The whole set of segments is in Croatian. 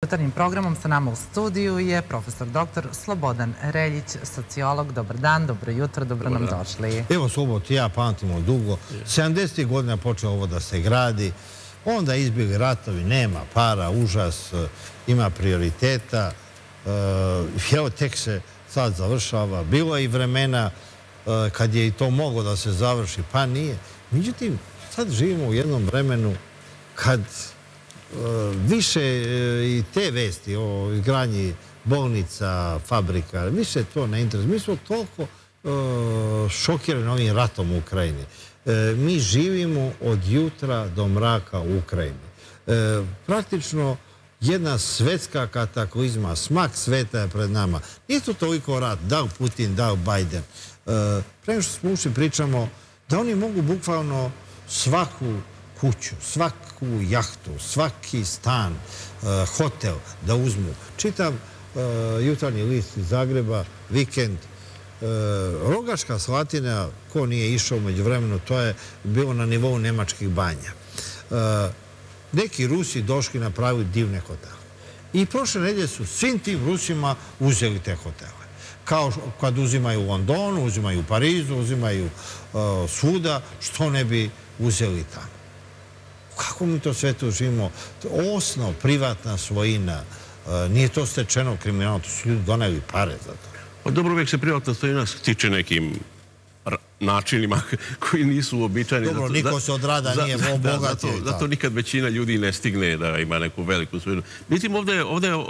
Jutarnjim programom sa nama u studiju je profesor dr. Slobodan Reljić, sociolog. Dobar dan, dobro jutro, dobro nam došli. Evo, Slobod, ja pamtimo dugo. 70. godina počeo ovo da se gradi, onda izbjegli ratovi, nema para, užas, ima prioriteta. Evo, tek se sad završava. Bilo je i vremena kad je i to moglo da se završi, pa nije. Međutim, sad živimo u jednom vremenu kad više i te vesti o izgradnji bolnica, fabrika, više to ne interesuje. Mi smo toliko šokirani ovim ratom u Ukrajini. Mi živimo od jutra do mraka u Ukrajini. Praktično jedna svetska kataklizma, smak sveta je pred nama. Nije to toliko rat, da li Putin, da li Biden. Prema što smo ušli pričamo da oni mogu bukvalno svaku kuću, svaku jahtu, svaki stan, hotel da uzmu. Čitam jutarnji list iz Zagreba, vikend, Rogaška Slatina, ko nije išao među vremenu, to je bilo na nivou nemačkih banja. Neki Rusi došli napravili divne hotele. I prošle nedelje su svim tim Rusima uzeli te hotele. Kao kad uzimaju u Londonu, uzimaju u Parizu, uzimaju svuda, što ne bi uzeli tamo. Kako mi to sve tu živimo? Osnov, privatna svojina, nije to stečeno kriminalno, to su ljudi doneli pare za to. Dobro, uvijek se privatna svojina stiče nekim načinima koji nisu uobičajeni. Dobro, niko se od rada nije obogatio. Zato nikad većina ljudi ne stigne da ima neku veliku svojinu. Mislim, ovdje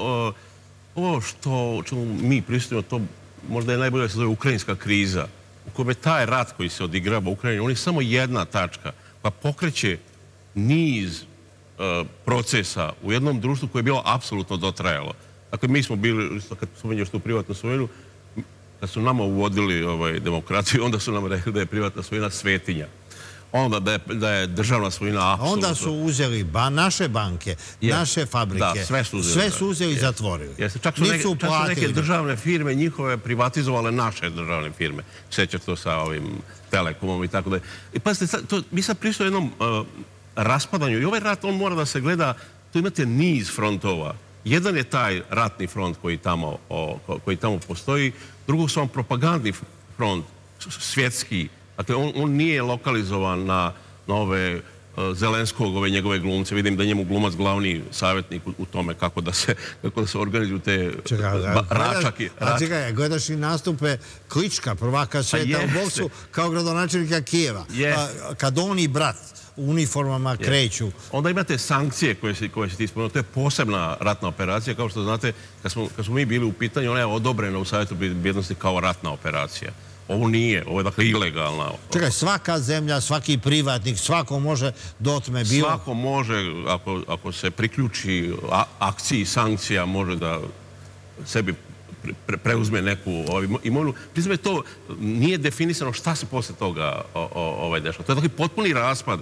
ovo što mi pristupimo, to možda je najbolje da se zove ukrajinska kriza, u kome taj rat koji se odigrava u Ukrajini, on je samo jedna tačka, pa pokreće niz procesa u jednom društvu koje je bilo apsolutno dotrajalo. Dakle, mi smo bili, kad spomenješ tu privatnu svojinu, kad su nama uvodili demokraciju, onda su nam rekli da je privatna svojina svetinja. Onda da je državna svojina apsolutno... Onda su uzeli naše banke, naše fabrike. Da, sve su uzeli i zatvorili. Čak su neke državne firme njihove privatizovale naše državne firme. Sjećate to sa ovim Telekomom i tako da je. I pazite, mi sad prišli jednom raspadanju i ovaj rat, on mora da se gleda, tu imate niz frontova. Jedan je taj ratni front koji tamo postoji, drugo su vam propagandni front, svjetski. Dakle, on nije lokalizovan na ove Zelenskog, ove njegove glumce. Vidim da je njemu glumac glavni savjetnik u tome kako da se organizuju te račaki. A čekaj, gledaš i nastupe Klička, prvaka svijeta u boksu, kao gradonačelnika Kijeva. Kad on i brat u uniformama kreću. Onda imate sankcije koje se ti spomenuo. To je posebna ratna operacija. Kao što znate, kad smo mi bili u pitanju, ona je odobrena u Savjetu bezbjednosti kao ratna operacija. Ovo nije, ovo je dakle ilegalna. Čekaj, svaka zemlja, svaki privatnik, svako može da otme bilo... Svako može, ako se priključi akciji sankcija, može da sebi preuzme neku imovinu. Priznam, to nije definisano šta se posle toga dešava. To je dakle potpuni raspad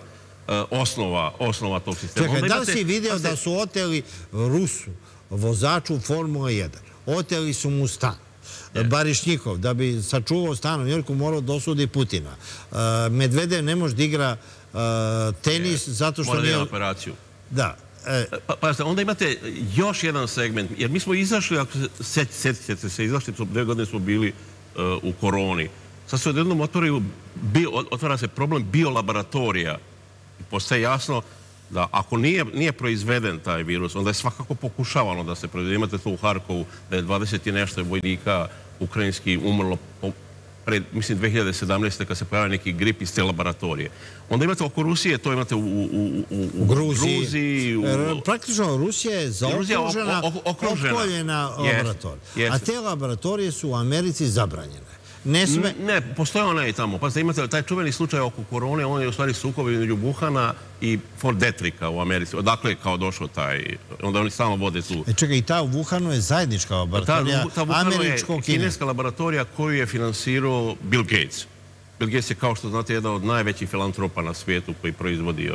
osnova tog sistema. Čekaj, da li si vidio da su oteli Rusu, vozaču Formula 1? Oteli su mu stan. Barišnjikov, da bi sačuvao stan u Njorku, morao da osudi Putina. Medvedev ne može da igra tenis zato što... Mora da ima operaciju. Da. Pa onda imate još jedan segment, jer mi smo izašli, ako se sjetite se, izašli, 2 godine smo bili u koroni. Sad se odjednom otvara se problem biolaboratorija. Postaje jasno da ako nije proizveden taj virus, onda je svakako pokušavano da se proizvede. Imate to u Harkovu, da je 20 i nešto vojnika ukrajinski umrlo pred, mislim, 2017. kad se pojavio neki grip iz te laboratorije. Onda imate oko Rusije, to imate u Gruziji. Praktično Rusija je zaokružena, opkoljena laboratorija. A te laboratorije su u Americi zabranjene. Ne, postoje ona i tamo. Pa imate taj čuveni slučaj oko korone, on je u stvari sukob između Wuhana i Fort Detricka u Americi. Odakle je kao došao taj... Onda oni stalno vode tu... Čekaj, i ta u Wuhanu je zajednička laboratorija američko-kineska. Kineska laboratorija koju je finansirao Bill Gates. Bill Gates je, kao što znate, jedan od najvećih filantropa na svijetu koji proizvodi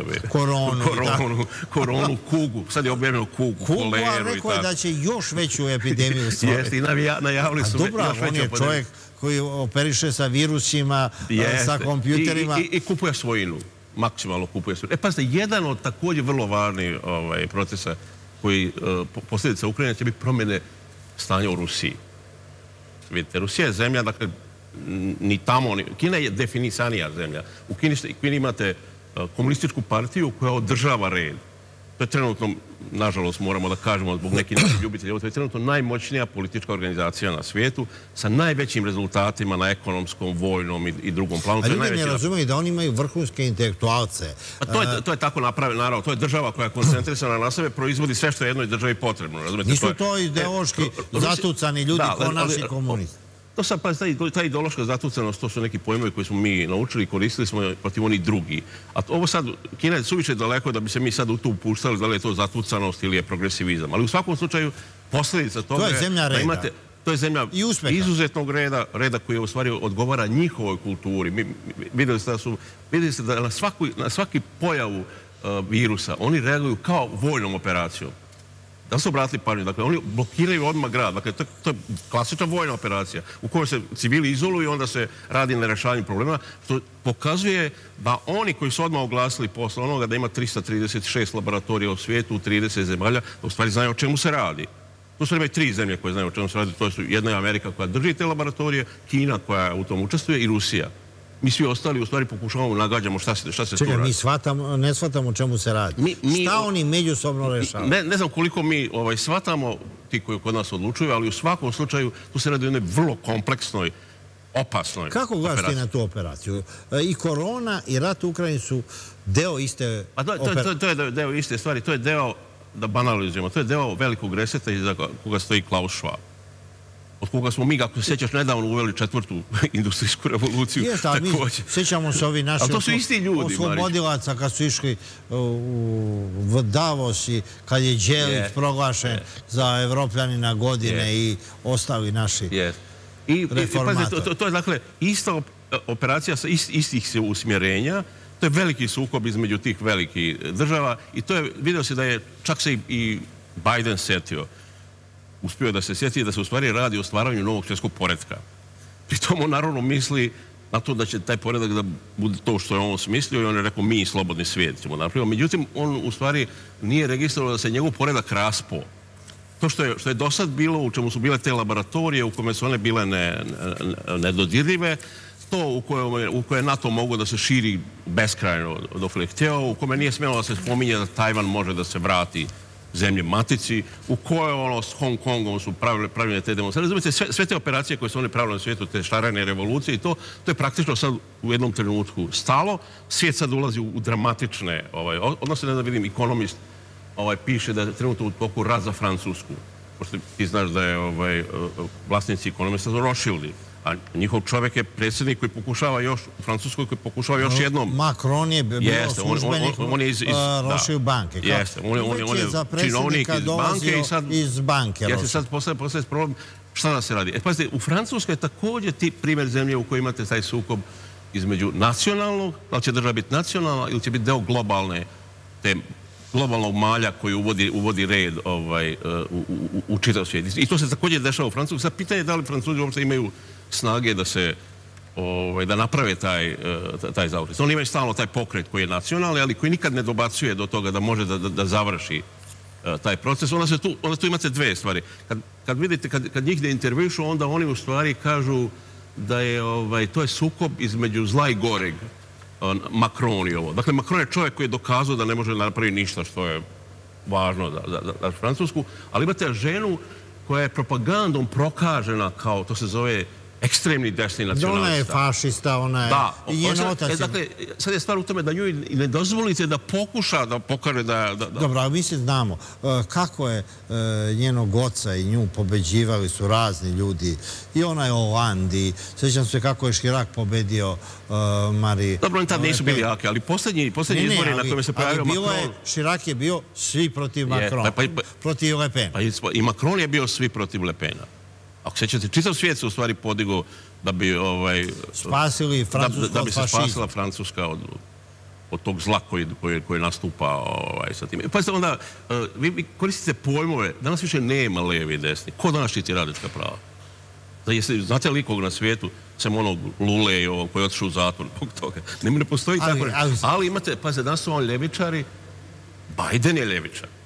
koronu, kugu. Sad je objavljeno kugu, koleru i tako. Kugu, a rekao je da će još veću epidemiju stvoriti. Jeste, i najavili su još veću epidemiju. On je čovjek koji operiše sa virusima, sa kompjuterima. I kupuje svojinu. Maksimalno kupuje svojinu. Pazite, jedan od također vrlo važnih procesa koji posljedica Ukrajine će biti promjene stanja u Rusiji. Vidite, Rusija je zemlja, dakle, ni tamo, Kina je definisanija zemlja. U Kini imate komunističku partiju koja održava red. To je trenutno, nažalost, moramo da kažemo zbog nekih naših ljubitelja, to je trenutno najmoćnija politička organizacija na svijetu sa najvećim rezultatima na ekonomskom, vojnom i drugom planu. A ljudi ne razumiju da oni imaju vrhunske intelektualce. To je tako napravljeno, naravno. To je država koja je koncentrisana na sebe, proizvodi sve što je jednoj državi potrebno. Nisu to ideološki zatucani ljudi kao naši komunisti. To sad, pa ta ideološka zatucanost, to su neki pojmovi koji smo mi naučili i koristili smo protiv onih drugi. A ovo sad, Kina je suviše daleko da bi se mi sad u to upuštali da li je to zatucanost ili je progresivizam. Ali u svakom slučaju, posljedica toga je da imate... To je zemlja izuzetnog reda koji u stvari odgovara njihovoj kulturi. Vidjeli ste da na svaki pojavu virusa oni reaguju kao vojnom operacijom. Da su obratili pažnju, dakle, oni blokiraju odmah grad. Dakle, to je klasična vojna operacija u kojoj se civili izoluju i onda se radi na rješavanju problema, što pokazuje da oni koji su odmah oglasili posle onoga da ima 336 laboratorija u svijetu, u 30 zemalja, u stvari znaju o čemu se radi. Tu su imaju 3 zemlje koje znaju o čemu se radi. To su jedna je Amerika koja drži te laboratorije, Kina koja u tom učestvuje i Rusija. Mi svi ostali u stvari pokušavamo, nagađamo šta se tu radi. Čekaj, mi ne shvatamo o čemu se radi. Šta oni međusobno rešavaju? Ne znam koliko mi shvatamo, ti koji kod nas odlučuju, ali u svakom slučaju tu se radi o jednoj vrlo kompleksnoj, opasnoj operaciji. Kako gledaš ti na tu operaciju? I korona i rat u Ukrajini su deo iste operacije? To je deo iste stvari. To je deo, da banalizujemo, to je deo velikog reseta iza koga stoji Klaus Schwab. Od koga smo mi, kako se sjećaš, nedavno uveli 4. industrijsku revoluciju. Jeste, ali mi sjećamo se ovi naši oslobodilaca kad su išli u Davos i kad je Đelić proglašen za Evropljanina godine i ostali naši reformatori. To je, dakle, ista operacija sa istih se usmjerenja. To je veliki sukob između tih velikih država i to je, vidio se da je, čak se i Biden setio, uspio da se sjeti da se u stvari radi o stvaranju novog svjetskog poretka. Pritom on naravno misli na to da će taj poredak da bude to što je on smislio i on je rekao mi slobodni svijet ćemo napraviti. Međutim, on u stvari nije registrovao da se njegov poredak raspao. To što je do sad bilo, u čemu su bile te laboratorije, u kome su one bile nedodirljive, to u koje NATO mogu da se širi beskrajno dok je htio, u kome nije smjelo da se spominje da Tajvan može da se vrati zemlje matici, u kojoj s Hong Kongom su pravljene te demonstracije. Razumite, sve te operacije koje su oni pravili na svijetu, te šarene revolucije i to je praktično sad u jednom trenutku stalo. Svijet sad ulazi u dramatične odnose. Ne znam, vidim, Economist piše da je trenutno u toku rat za Francusku. Pošto ti znaš da je vlasnici Economista Rothschildi. A njihov čovjek je predsjednik koji pokušava još, u Francuskoj koji pokušava još jednom... Macron je bio službenik Rothschild banke. Jeste, on je činovnik iz banke i sad... Iz banke Jeste, sad postaje problem šta da se radi. Pazite, u Francuskoj je također primjer zemlje u kojoj imate taj sukob između nacionalnog, da li će država biti nacionalna ili će biti deo globalnog malja koji uvodi red u čitav svijet. I to se također dešava u Francuskoj. Sad pitanje je da li Francuzi uopšte imaju snage da naprave taj zaokret. Oni imaju stalno taj pokret koji je nacionalni, ali koji nikad ne dobacuje do toga da može da završi taj proces. Onda tu imate dve stvari. Kad vidite, kad njih ne intervjušu, onda oni u stvari kažu da je to je sukob između zla i goreg. Macron i ovo. Dakle, Macron je čovjek koji je dokazao da ne može napraviti ništa što je važno za Francusku, ali imate ženu koja je propagandom prokažena kao, to se zove, ekstremni desni nacionalista. Ona je fašista, ona je... Da. Dakle, sad je stvar u tome da nju ne dozvolite da pokuša da pokaže da... Dobro, ali mi se znamo kako je njenog oca i nju pobeđivali su razni ljudi. I ona je Hollandi. Sjećam se kako je Chirac pobedio Marie... Dobro, oni tad nisu bili jaki, ali posljednji izbori na kojima se pojavio Macron... Chirac je bio svi protiv Macron, protiv Le Pen. I Macron je bio svi protiv Le Pena. Ako sećate, čitav svijet se u stvari podigao da bi spasili Francusku od fašizma. Da bi se spasila Francuska od tog zla koji nastupa sa tim. Pazite, onda, vi koristite pojmove, danas više nema levi i desni. Ko danas štiti radnička prava? Znate li ikog na svijetu, sem onog Lule i ovog koji je otišao u zatvor zbog toga? Ne postoji tako. Ali imate, pazite, danas su oni ljevičari, Biden je ljevičar.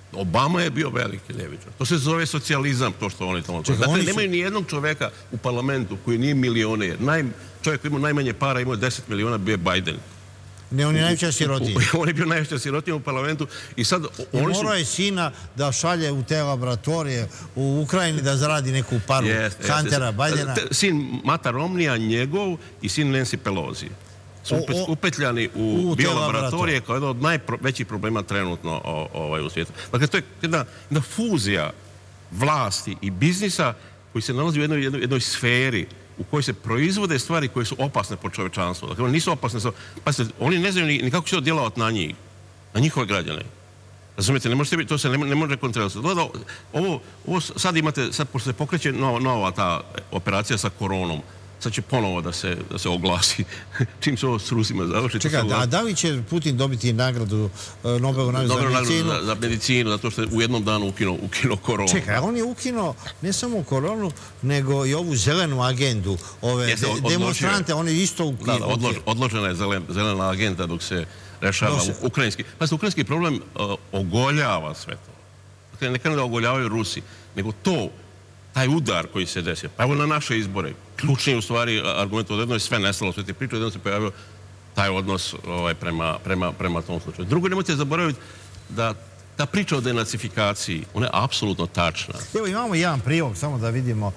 Obama je bio veliki ljevičar. To se zove socijalizam, to što oni tamo... Dakle, nemaju ni jednog čoveka u parlamentu koji nije milioner. Čovjek koji ima najmanje para, imao 10 miliona, bio je Biden. Ne, on je najveća sirotinja. On je bio najveća sirotinja u parlamentu i sad... I morao je sina da šalje u te laboratorije u Ukrajini da zaradi neku paru Huntera Bidena. Sin Mata Romnija, njegov, i sin Nancy Pelosi su upetljani u biolaboratorije kao jedan od najvećih problema trenutno u svijetu. Dakle, to je jedna fuzija vlasti i biznisa koji se nalazi u jednoj sferi u kojoj se proizvode stvari koje su opasne po čovečanstvu. Dakle, one nisu opasne. Pazite, oni ne znaju ni kako će to djelovati na njih, na njihove građane. Razumijete, to se ne može kontrolirati. Ovo sad imate, sad pošto se pokreće nova ta operacija sa koronom, sad će ponovo da se oglasi čim se ovo s Rusima završi. Čekaj, a da li će Putin dobiti nagradu, Nobelovu nagradu za medicinu? Za medicinu, zato što je u jednom danu ukinuo koronu. Čekaj, on je ukinuo ne samo koronu, nego i ovu zelenu agendu, ove demonstrante, on je isto ukinuo. Odložena je zelena agenda dok se rešava ukrajinski. Pazite, ukrajinski problem ogoljava sve to. Dakle, ne da ogoljavaju Rusi, nego taj udar koji se desio. Pa evo na naše izbore. Ključni u stvari argument od jedno je sve nestalo, sve te priče, jedno se pojavio taj odnos prema tom slučaju. Drugo, nemojte zaboraviti da ta priča o denacifikaciji, ona je apsolutno tačna. Evo imamo jedan prilog, samo da vidimo.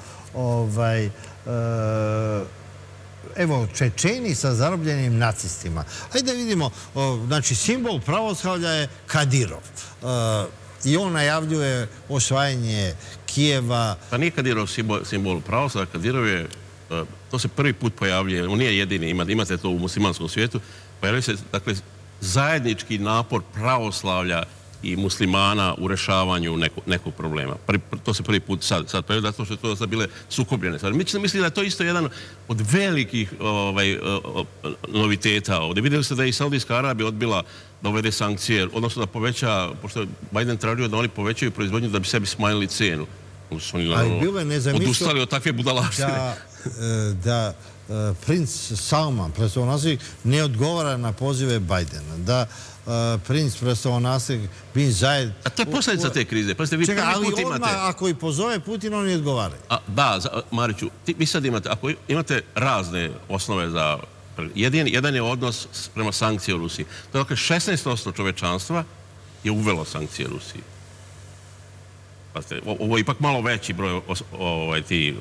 Evo, Čečeni sa zarobljenim nacistima. Hajde da vidimo, znači, simbol pravoslavlja je Kadirov. I on najavljuje osvajanje Kijeva. Pa nije Kadirov simbol pravoslavlja, Kadirov je, to se prvi put pojavljuje, on nije jedini, imate to u muslimanskom svijetu, pojavljuje se, dakle, zajednički napor pravoslavlja i muslimana u rešavanju nekog problema. To se prvi put sad pojavljuje, zato što je to sad bile sukobljene stvari. Mislim da je to isto jedan od velikih noviteta ovdje. Vidjeli ste da je i Saudijska Arabija odbila da uvede sankcije, odnosno da poveća, pošto je Biden tražio da oni povećaju proizvodnju da bi sebi smanjili cenu. Ali bilo je nezamislivo odustali od takve budalaštine. Da princ Salman, prestolonaslednik, ne odgovara na pozive Bidena. Da princ prestolonaslednik Bin Zayed... A to je posljedica te krize. Čekaj, ali odmah ako i pozove Putin, oni odgovaraju. Da, Mariću, vi sad imate, ako imate razne osnove za... Jedan je odnos prema sankcije u Rusiji. To je dakle 16% čovečanstva je uvelo sankcije Rusiji. Ovo je ipak malo veći broj, ti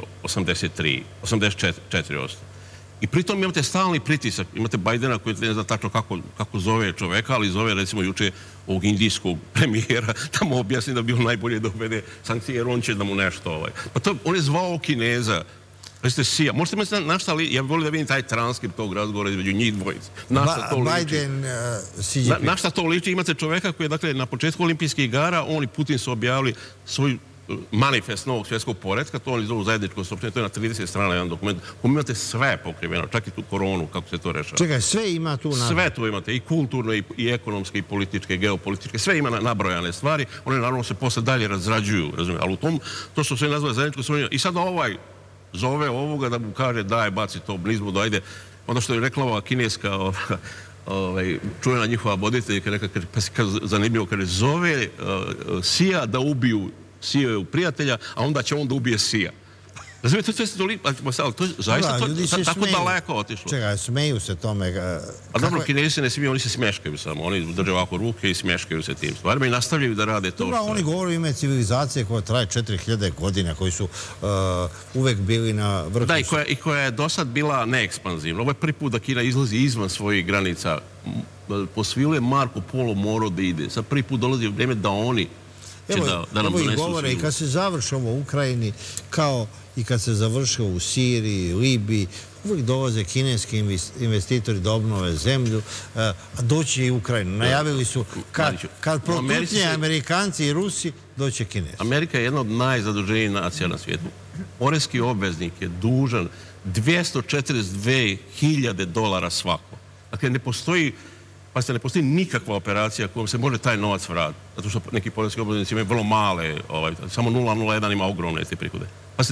84%. I pritom imate stalni pritisak. Imate Bidena koji ne zna tačno kako zove čoveka, ali zove recimo juče ovog indijskog premijera da mu objasni da bi bilo najbolje da uvede sankcije jer on će da mu nešto... Pa to on je zvao Kineza. Recite Sija. Možete me našta li... Ja bih volio da vidim taj transkript tog razgovora između njih dvojice. Biden, Xi Jinping. Na šta to liči? Imate čoveka koji je, dakle, na početku olimpijskih igara, on i Putin su objavili svoj manifest novog svjetskog poretka, to oni zovu zajedničko saopštenje, to je na 30 strana jedan dokument, u kojem imate sve pokriveno, čak i tu koronu, kako se to rešava. Čekaj, sve ima tu nabrojane? Sve tu imate, i kulturno, i ekonomske, i političke, i geopolitičke, sve ima nabrojane stvari, one naravno se posle dalje razrađuju, razumijete, ali u tom, to što se nazva zajedničko saopštenje, i sad zove ovoga da mu kaže daj, baci to blizmu, dajde. Ono što je rekla ova kineska čujena njihova voditeljka, rekla, zanimljivo, kaže, zove Sija da ubiju Sijevu prijatelja, a onda će on da ubije Sija. Razumijete, to je zaista tako daleko otišlo. Čekaj, smeju se tome. A dobro, Kinezi se ne smiju, oni se smješkaju samo. Oni drže ovako ruke i smješkaju se tim stvarima i nastavljaju da rade to što... Dobro, oni govore u ime civilizacije koja traje 4000 godina, koji su uvek bili na vrhu... Da, i koja je do sad bila neekspanzivna. Ovo je prvi put da Kina izlazi izvan svojih granica. Po svilu je Marko Polo morao da ide. Sad prvi put dolazi vrijeme da oni će da nam donesu govore, i kad se završi ovo u Ukrajini, kao i kad se završilo u Siriji, Libiji, uvijek dolaze kineski investitori da obnove zemlju, a doći i Ukrajinu. Najavili su, kad protutnje Amerikanci i Rusi, doće Kinezi. Amerika je jedna od najzaduženijih nacija na svijetu. Poreski obveznik je dužan $242.000 svako. Dakle, ne postoji nikakva operacija kojom se može taj novac vratiti. Zato što neki poreski obveznici imaju vrlo male, samo 0,01 ima ogromne te prihode.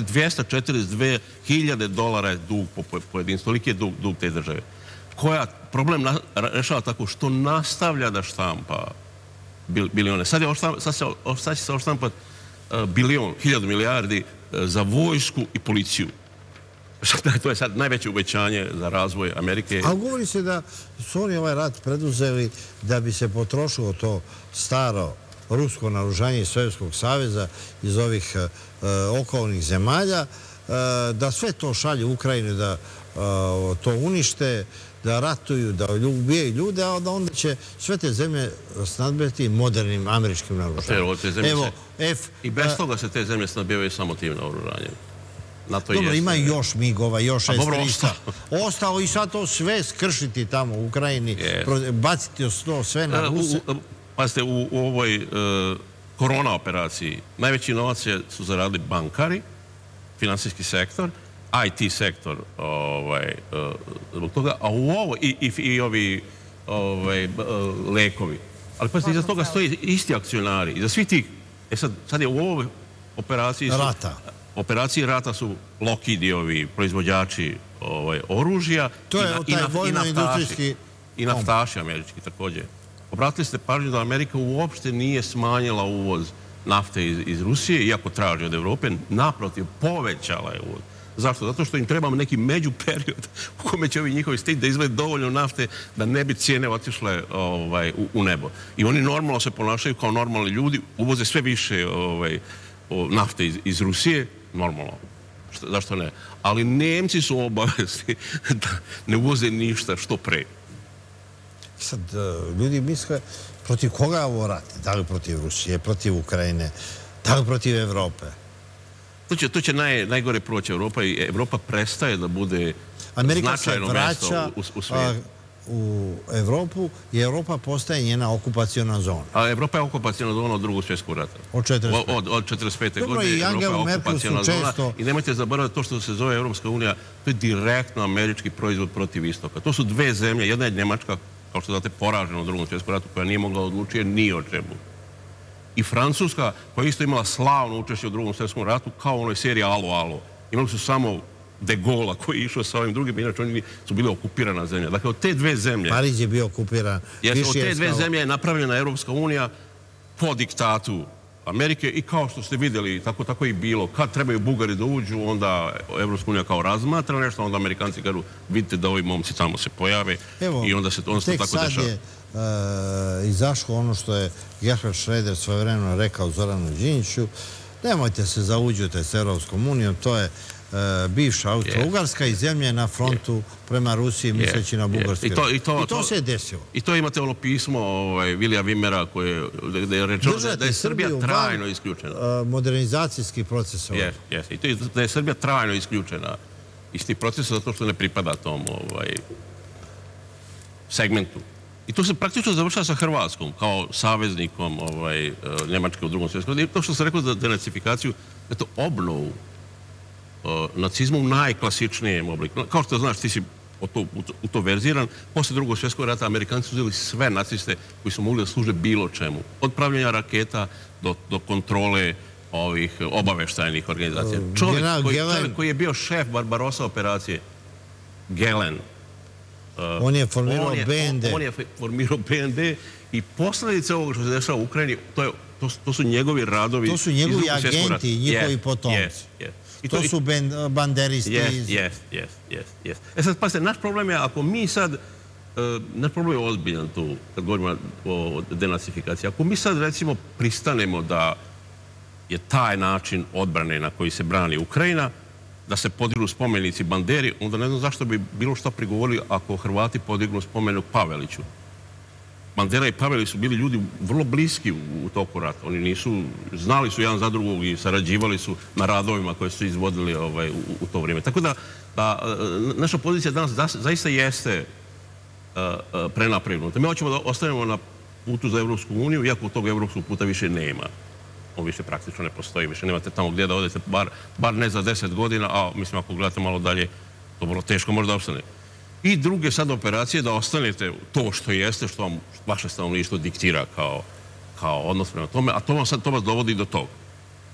$242.000 je dug po jedinstvu. Toliki je dug te države. Koja problem rešava tako što nastavlja da štampa bilione. Sad će se oštampati bilion, 1000 milijardi za vojsku i policiju. To je sad najveće uvećanje za razvoj Amerike. A govori se da su oni ovaj rat preduzeli da bi se potrošilo to staro rusko naoružanje iz Sovjetskog saveza, iz ovih okolnih zemalja, da sve to šalju Ukrajini, da to unište, da ratuju, da ubijaju ljude, a onda će sve te zemlje snadbiti modernim američkim naoružanjem. I bez toga se te zemlje snadbijaju samo tim naoružanjem. Dobro, ima još migova, još S-300. Ostalo i sad to sve skršiti tamo u Ukrajini, baciti to sve na Ruse. Pazite, u ovoj korona operaciji najveći novac su zaradili bankari, finansijski sektor, IT sektor zbog toga, a u ovo i ovi lekovi. Ali pazite, iza toga stoji isti akcionari. Iza svih tih, sad je u ovoj operaciji rata su Lockheed-ovi proizvođači oružja i naftaši američki također. Obratili ste pažnju da Amerika uopšte nije smanjila uvoz nafte iz Rusije, iako traži od Evrope, naprotiv, povećala je uvoz. Zašto? Zato što im treba neki međuperiod u kome će ovi njihovi stići da izvede dovoljno nafte da ne bi cijene otišle u nebo. I oni normalno se ponašaju kao normalni ljudi, uvoze sve više nafte iz Rusije, normalno. Zašto ne? Ali Nemci su obavezni da ne uvoze ništa što pre. Sad, ljudi misle protiv koga je ovo rat? Da li protiv Rusije, protiv Ukrajine, da li protiv Evrope? To će najgore proći Evropa i Evropa prestaje da bude značajno mesto u svijetu. U Evropu i Evropa postaje njena okupaciona zona. A Evropa je okupaciona zona od Drugog svjetskog rata. Od 45. Od 45. Dobro, i Angelu Merkel su često... I nemojte zaboraviti to što se zove Evropska unija, to je direktno američki proizvod protiv istoka. To su dve zemlje, jedna je Njemačka, kao što znate, poražena u Drugom svjetskom ratu, koja nije mogla odlučiti ni o čemu. I Francuska, koja je isto imala slavno učešće u Drugom svjetskom ratu, kao u onoj seriji Alo, Alo. Imali su samo De Gaulle koji je išao sa ovim drugim, inače oni su bili okupirana zemlja. Dakle, od te dve zemlje... Pariz je bio okupiran. Od te dve zemlje je napravljena Evropska unija po diktatu Amerike i kao što ste vidjeli, tako i bilo. Kad trebaju Bugari da uđu, onda Evropska unija kao razmatra nešto, onda Amerikanci kažu, vidite da ovi momci tamo se pojave i onda se to tako dešava. Tek sad je izašlo ono što je Gerhard Schröder svojevremeno rekao Zoranu Đinđiću, nemojte se zauđujete s Evropskom unijom, to je bivša Austro-Ugarska i zemlje na frontu prema Rusiji misleći na bugarski. I to se je desilo. I to imate ono pismo Vilija Vimera gdje je rečeno da je Srbija trajno isključena. Modernizacijski proces. I to je da je Srbija trajno isključena iz tih procesa zato što ne pripada tom segmentu. I to se praktično završava sa Hrvatskom kao saveznikom Njemačke u Drugom svjetskom ratu. To što sam rekao za denacifikaciju, je to obnovu nacizma u najklasičnijem obliku. Kao što znaš, ti si u to verziran. Posle Drugog svjetskog rata Amerikanci su uzeli sve naciste koji su mogli da služe bilo čemu. Od pravljenja raketa do kontrole ovih obaveštajnih organizacija. Čovjek koji je bio šef Barbarossa operacije, Gehlen, on je formirao BND. On je formirao BND i posljedice ovoga što se dešava u Ukrajini, to su njegovi radovi. To su njegovi agenti, njihovi potomci. To su banderisti. Jes. Sad, pazite, naš problem je, ako mi sad, naš problem je ozbiljan tu, kad govorimo o denacifikaciji, ako mi sad, recimo, pristanemo da je taj način odbrane na koji se brani Ukrajina, da se podignu spomenici Banderi, onda ne znam zašto bi bilo što prigovorili ako Hrvati podignu spomenik Paveliću. Bandera i Pavelić su bili ljudi vrlo bliski u toku rata. Oni nisu, znali su jedan za drugog i sarađivali su na radovima koje su izvodili u to vrijeme. Tako da naša pozicija danas zaista jeste prenapregnuta. Mi hoćemo da ostanemo na putu za Evropsku uniju, iako tog evropskog puta više nema. On više praktično ne postoji, više nemate tamo gdje da odete, bar ne za 10 godina, a mislim ako gledate malo dalje, to vrlo teško možda ostane. I druge sad operacije da ostanete to što jeste, što vam vaše stanovništvo diktira kao odnos prema tome, a to vas dovodi do toga.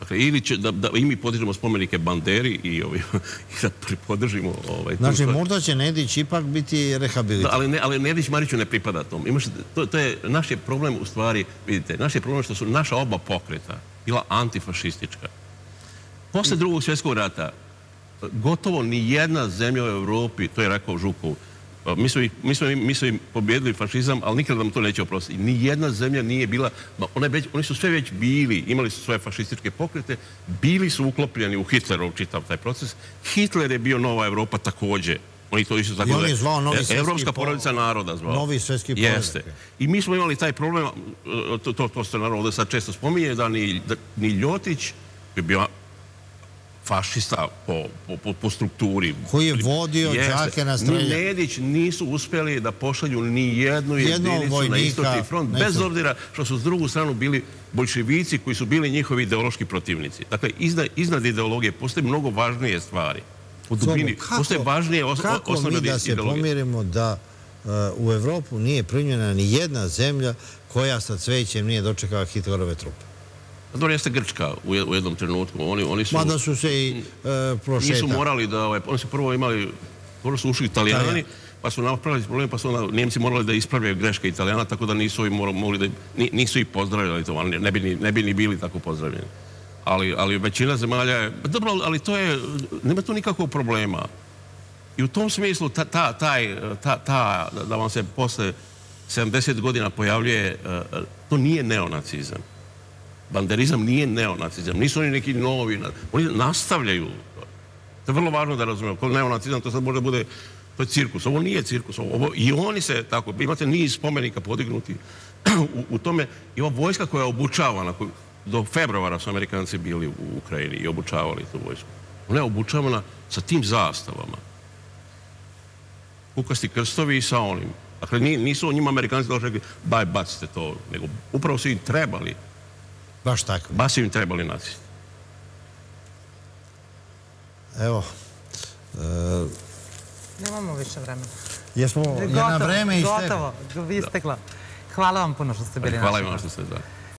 Dakle, ili da i mi podižemo spomenike Banderi i da podržimo... Znači, možda će Nedić ipak biti rehabilitiran. Ali Nedić Mariću ne pripada tom. Naš je problem, u stvari, vidite, naš je problem što su naša oba pokreta bila antifašistička. Posle Drugog svjetskog rata, gotovo ni jedna zemlja u Evropi, to je rekao Žukov, mi smo im pobjedili fašizam, ali nikad nam to neće oprostiti. Ni jedna zemlja nije bila, oni su sve već bili, imali su svoje fašističke pokrete, bili su uklopljeni u Hitlerov čitav taj proces. Hitler je bio Nova Evropa također. Oni to isto tako da je Evropska porodica naroda zvao. Novi svjetski poredak. Jeste. I mi smo imali taj problem, to se naravno ovdje sad često spominje, da ni Ljotić je bio fašista po strukturi. Koji je vodio đake na streljanju. Ni Nedić nisu uspjeli da pošalju ni jednu jedinicu na istočni front, bez obzira što su s drugu stranu bili boljševici koji su bili njihovi ideološki protivnici. Dakle, iznad ideologije postoje mnogo važnije stvari. U dubini postoje važnije osnovne ideologije. Kako mi da se pomirimo da u Evropu nije primljena ni jedna zemlja koja sa cvećem nije dočekala Hitlerove trupe? Dobro, jeste Grčka u jednom trenutku. Mada su se i prošetali. Nisu morali da... Oni su prvo su ušli Italijani, pa su napravili problem, pa su onda Njemci morali da ispravljaju greške Italijana, tako da nisu ih pozdravili, ne bi ni bili tako pozdravljeni. Ali većina zemalja je... Dobro, ali to je... Nema tu nikakvog problema. I u tom smislu, da vam se posle 70 godina pojavljuje, to nije neonacizam. Banderizam nije neonacizam, nisu oni neki novi, oni nastavljaju. To je vrlo važno da razumijemo. Kod neonacizam to sad možda bude, to je cirkus. Ovo nije cirkus. I oni se tako, imate niz spomenika podignuti u tome. I ova vojska koja je obučavana, do februara su Amerikanci bili u Ukrajini i obučavali tu vojsku. Ona je obučavana sa tim zastavama. Kukasti krstovi i sa onim. Dakle, nisu njima Amerikanci došli rekli, bacite to, nego upravo su im trebali. Baš tako. Baš im trebali nacisti. Evo. Nemamo više vremena. Je na vreme istekla. Gotovo, istekla. Hvala vam puno što ste bili naši. Hvala vam što ste da.